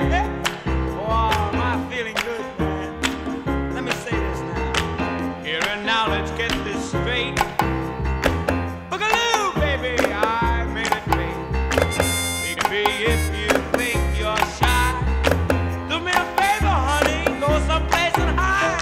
Oh, am I feeling good, man? Let me say this now. Here and now, let's get this straight. Boogaloo, baby, I made it great. Baby, if you think you're shy, do me a favor, honey, go someplace and hide.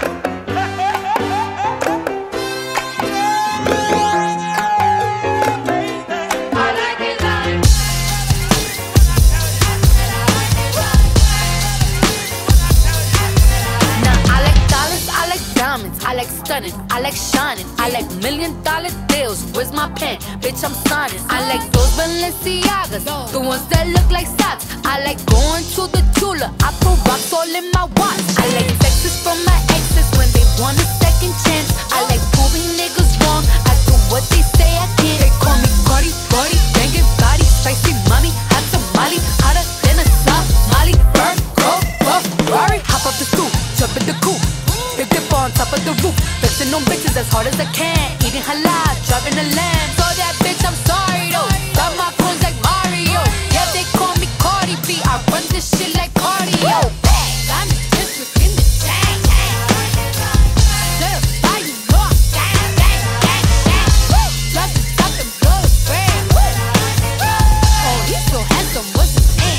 I like stunning, I like shining, I like $1,000,000 deals. Where's my pen? Bitch, I'm signing. I like those Balenciagas, the ones that look like socks. I like going to the Tula, I put rocks all in my watch. I like texts from my exes when they want a second chance. I like proving niggas wrong, I do what they say I can't. They call me Cardi, Cardi, banging body, spicy mommy, hot tamale, hotter than a Somali. Bird, go, Ferrari, hop up the stoop, jump in the coupe. Big dip on top of the roof, flexing on bitches as hard as I can. Eating halal, driving a lamb. So that bitch, I'm sorry though. Got my coins like Mario. Yeah, they call me Cardi B. I run this shit like cardio. I'm the district in the chain. Shut up, you know I'm gang, gang, gang, gang. Drop the top and blow the brand. Oh, he's so handsome, what's his name?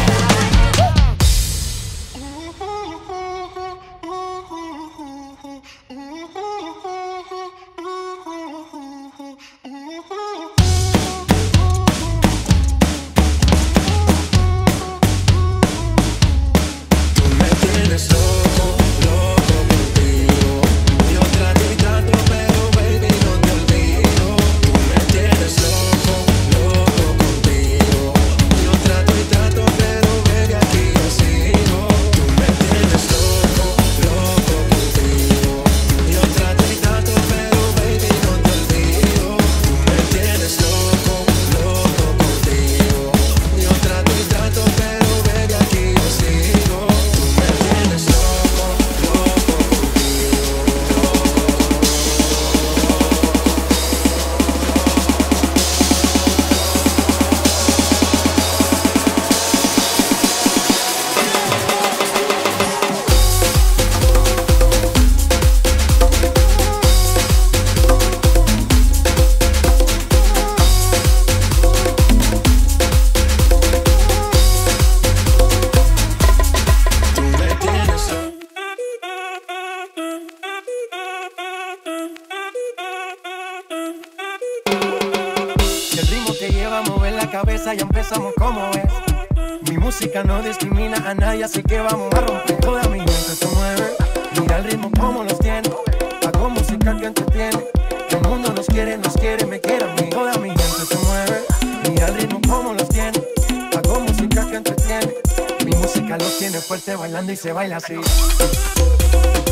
Ya empezamos como es. Mi música no discrimina a nadie, así que vamos a romper. Toda mi gente se mueve, mira el ritmo como los tiene. Hago música que entretiene. El mundo nos quiere, me quiere a mí. Toda mi gente se mueve, mira el ritmo como los tiene. Hago música que entretiene. Mi música los tiene fuerte bailando y se baila así.